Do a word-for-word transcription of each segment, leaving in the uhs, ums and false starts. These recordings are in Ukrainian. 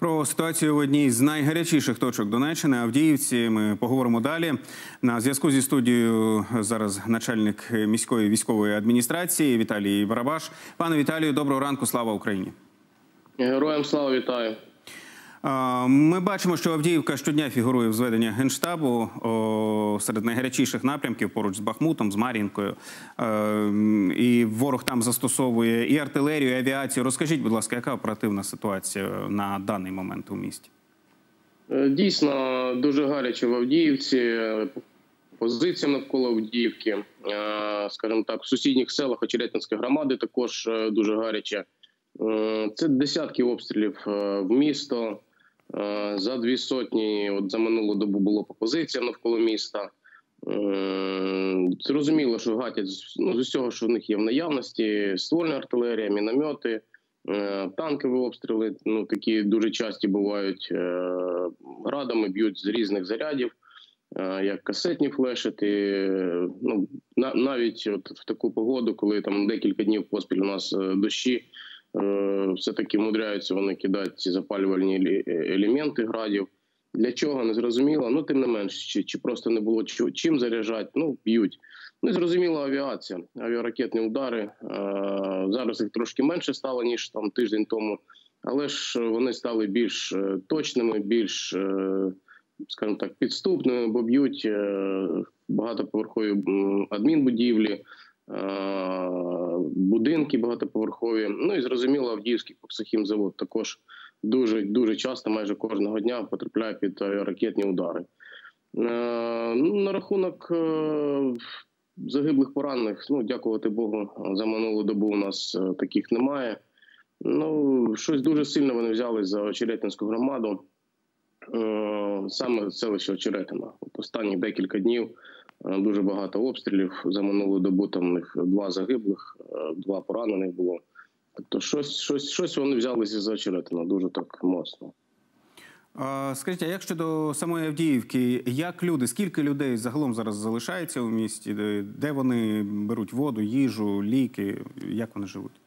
Про ситуацію в одній з найгарячіших точок Донеччини, Авдіївці, ми поговоримо далі. На зв'язку зі студією зараз начальник міської військової адміністрації Віталій Барабаш. Пане Віталію, доброго ранку, слава Україні. Героям слава, вітаю. Ми бачимо, що Авдіївка щодня фігурує в зведеннях Генштабу серед найгарячіших напрямків поруч з Бахмутом, з Мар'їнкою. І ворог там застосовує і артилерію, і авіацію. Розкажіть, будь ласка, яка оперативна ситуація на даний момент у місті? Дійсно, дуже гаряче в Авдіївці. Позиція навколо Авдіївки, скажімо так, в сусідніх селах Очеретинської громади також дуже гаряче. Це десятки обстрілів в місто. За дві сотні, от за минулу добу було по позиціям навколо міста. Зрозуміло, що гатять ну, з усього, що в них є в наявності. Ствольна артилерія, міномети, танкові обстріли, ну, такі дуже часті бувають. Градами б'ють з різних зарядів, як касетні флешети. Ну, навіть от в таку погоду, коли там декілька днів поспіль у нас дощі, все-таки мудряються вони кидати ці запалювальні елементи градів. Для чого, не зрозуміло. Ну, тим не менш, чи, чи просто не було чим заряджати, ну, б'ють. Ну, і зрозуміло, авіація, авіаракетні удари. Зараз їх трошки менше стало, ніж там тиждень тому. Але ж вони стали більш точними, більш, скажімо так, підступними, бо б'ють багатоповерхові адмінбудівлі, будинки багатоповерхові. Ну і зрозуміло, Авдіївський коксохімзавод також дуже, дуже часто, майже кожного дня потрапляє під ракетні удари. На рахунок загиблих, поранених, ну, дякувати Богу, за минулу добу у нас таких немає. Ну, щось дуже сильно вони взяли за Очеретинську громаду, саме селище Очеретина. Останні декілька днів дуже багато обстрілів. За минулу добу там у них два загиблих, два поранених було. Тобто щось, щось, щось вони взялися за Очеретина, дуже так моцно. Скажіть, а як щодо самої Авдіївки, як люди, скільки людей загалом зараз залишається у місті? Де вони беруть воду, їжу, ліки? Як вони живуть?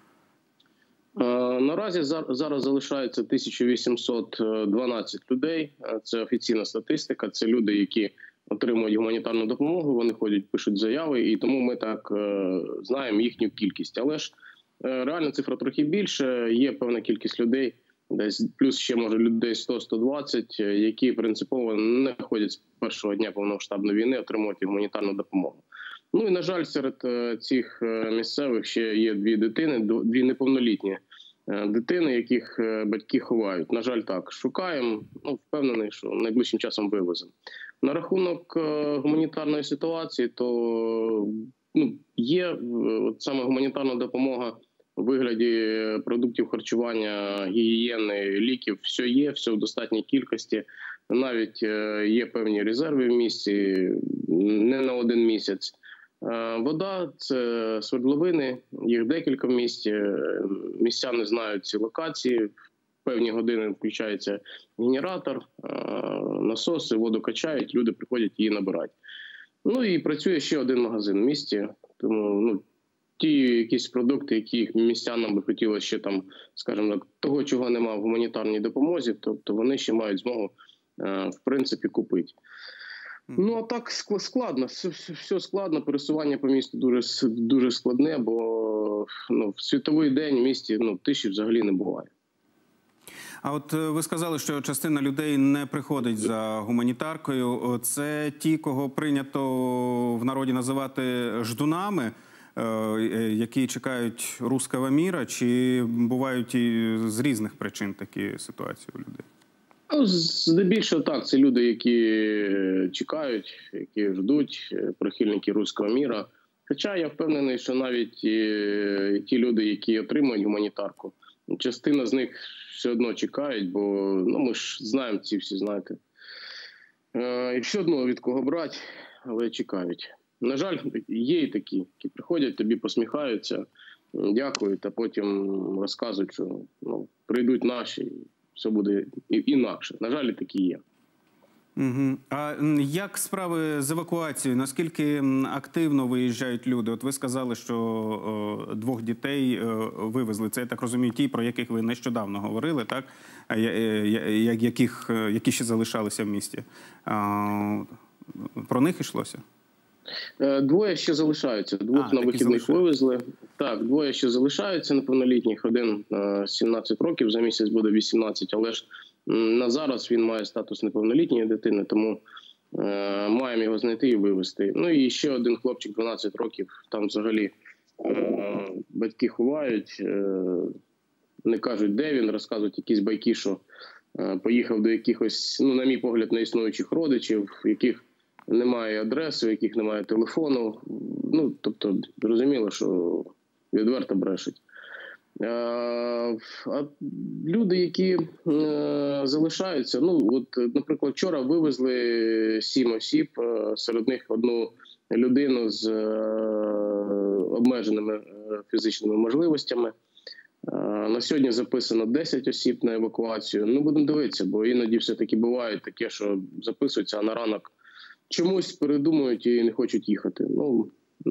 Наразі зараз залишається тисяча вісімсот дванадцять людей. Це офіційна статистика. Це люди, які отримують гуманітарну допомогу, вони ходять, пишуть заяви, і тому ми так знаємо їхню кількість. Але ж реальна цифра трохи більше. Є певна кількість людей, десь плюс ще, може, людей сто - сто двадцять, які принципово не ходять з першого дня повномасштабної війни отримувати гуманітарну допомогу. Ну і, на жаль, серед цих місцевих ще є дві дитини, дві неповнолітні дитини, яких батьки ховають. На жаль, так. Шукаємо, ну, впевнений, що найближчим часом вивеземо. На рахунок гуманітарної ситуації, то ну, є от саме гуманітарна допомога у вигляді продуктів харчування, гігієни, ліків. Все є, все в достатній кількості. Навіть є певні резерви в місті, не на один місяць. Вода – це свердловини, їх декілька в місті. Містяни знають ці локації. В певні години включається генератор, насоси, воду качають, люди приходять її набирають. Ну і працює ще один магазин в місті. Тому ну, ті якісь продукти, які містянам би хотілося ще там, скажімо так, того, чого немає в гуманітарній допомозі, тобто вони ще мають змогу, в принципі, купити. Ну, а так складно, все, все складно, пересування по місту дуже, дуже складне, бо ну, в світовий день в місті ну, тиші взагалі не буває. А от ви сказали, що частина людей не приходить за гуманітаркою. Це ті, кого прийнято в народі називати ждунами, які чекають руского міра, чи бувають і з різних причин такі ситуації у людей? Здебільшого так, це люди, які чекають, які ждуть, прихильники руського міра. Хоча я впевнений, що навіть ті люди, які отримують гуманітарку, частина з них все одно чекають, бо ну, ми ж знаємо ці всі, знаєте. І все одно від кого брати, але чекають. На жаль, є і такі, які приходять, тобі посміхаються, дякують, а потім розказують, що ну, прийдуть наші, все буде інакше. На жаль, такі є. Угу. А м, як справи з евакуацією? Наскільки м, активно виїжджають люди? От ви сказали, що о, двох дітей е, вивезли. Це, я так розумію, ті, про яких ви нещодавно говорили, так? А я- е, я- я- яких, е, які ще залишалися в місті. А, про них йшлося? Е, Двоє ще залишаються. Двох А, на такі вихідних залишаються. вивезли. Так, двоє ще залишаються неповнолітніх. Один е, сімнадцять років, за місяць буде вісімнадцять, але ж м, на зараз він має статус неповнолітньої дитини, тому е, маємо його знайти і вивезти. Ну і ще один хлопчик, дванадцять років, там взагалі е, батьки ховають, е, не кажуть, де він, розказують якісь байки, що е, поїхав до якихось, ну, на мій погляд, неіснуючих родичів, яких немає адреси, у яких немає телефону. Ну, тобто, зрозуміло, що відверто брешуть. А, а люди, які е, залишаються, ну, от, наприклад, вчора вивезли сім осіб, е, серед них одну людину з е, обмеженими е, фізичними можливостями. Е, на сьогодні записано десять осіб на евакуацію. Ну, будемо дивитися, бо іноді все-таки буває таке, що записуються, а на ранок чомусь передумують і не хочуть їхати. Ну,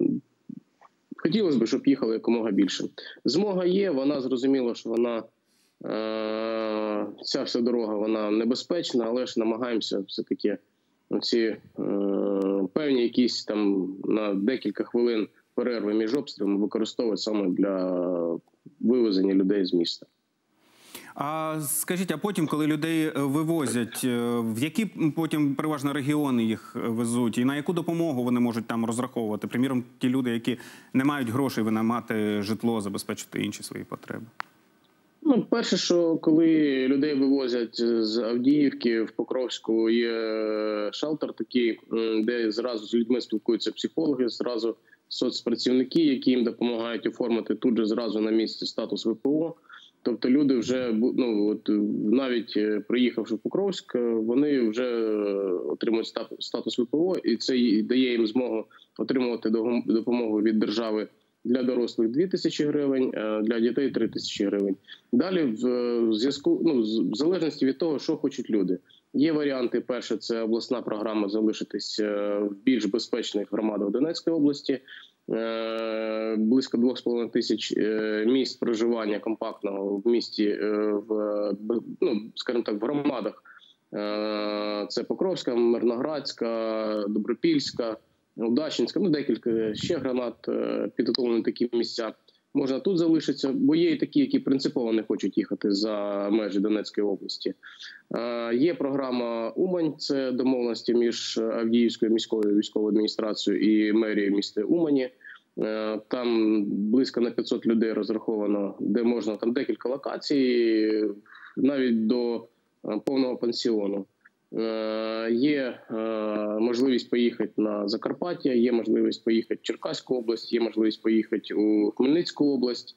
хотілося б, щоб їхали якомога більше. Змога є, вона зрозуміла, що вона, е, ця вся дорога, вона небезпечна, але ж намагаємося все-таки ці е, певні якісь там на декілька хвилин перерви між обстрілами використовувати саме для вивезення людей з міста. А скажіть, а потім, коли людей вивозять, е, в які потім переважно регіони їх везуть, і на яку допомогу вони можуть там розраховувати? Приміром, ті люди, які не мають грошей винаймати житло, забезпечити інші свої потреби. Ну, перше, що коли людей вивозять з Авдіївки в Покровську, є шелтер такий, де зразу з людьми спілкуються психологи, зразу соцпрацівники, які їм допомагають оформити тут же зразу на місці статус ВПО. Тобто люди вже, ну, от, навіть приїхавши в Покровськ, вони вже отримують статус ВПО, і це дає їм змогу отримувати допомогу від держави для дорослих дві тисячі гривень, для дітей три тисячі гривень. Далі в зв'язку, ну, в залежності від того, що хочуть люди. Є варіанти. Перше, це обласна програма «Залишитись в більш безпечних громадах Донецької області». Близько двох з половиною тисяч місць проживання компактного в місті, в, ну, скажімо так, в громадах. Це Покровська, Мирноградська, Добропільська, Удачинська, ну декілька ще громад підготовлені такі місця. Можна тут залишитися, бо є і такі, які принципово не хочуть їхати за межі Донецької області. Є програма «Умань», це домовленості між Авдіївською міською військовою адміністрацією і мерією міста Умані. Там близько на п'ятсот людей розраховано, де можна, там декілька локацій, навіть до повного пансіону. Є можливість поїхати на Закарпаття, є можливість поїхати в Черкаську область, є можливість поїхати у Хмельницьку область,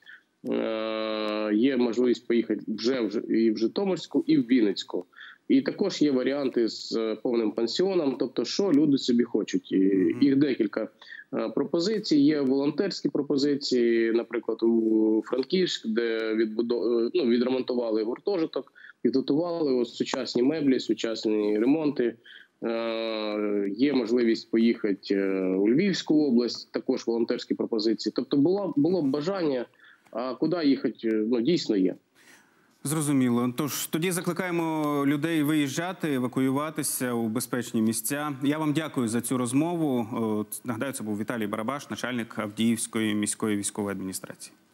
є можливість поїхати вже і в Житомирську, і в Вінницьку. І також є варіанти з повним пансіоном, тобто що люди собі хочуть. Їх декілька пропозицій. Є волонтерські пропозиції, наприклад, у Франківськ, де відбудов... ну, відремонтували гуртожиток, підготували ось сучасні меблі, сучасні ремонти. Є можливість поїхати у Львівську область, також волонтерські пропозиції. Тобто було, було б бажання, а куди їхати, ну, дійсно є. Зрозуміло. Тож тоді закликаємо людей виїжджати, евакуюватися у безпечні місця. Я вам дякую за цю розмову. Нагадаю, це був Віталій Барабаш, начальник Авдіївської міської військової адміністрації.